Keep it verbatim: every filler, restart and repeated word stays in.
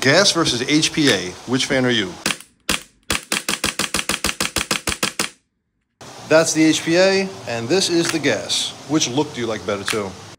Gas versus H P A. Which fan are you? That's the H P A, and this is the gas. Which look do you like better too?